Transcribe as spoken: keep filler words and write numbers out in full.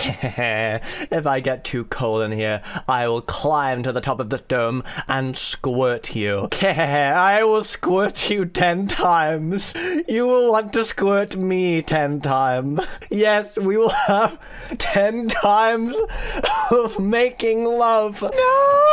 If I get too cold in here, I will climb to the top of this dome and squirt you. I will squirt you ten times. You will want to squirt me ten times. Yes, we will have ten times of making love. No!